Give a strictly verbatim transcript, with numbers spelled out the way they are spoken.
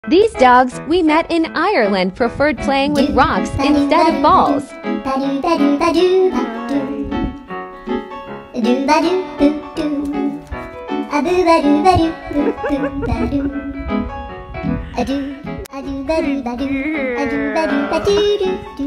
These dogs we met in Ireland preferred playing with rocks instead of balls. A do, a do, ba do, ba do, a do, ba do, ba do, do.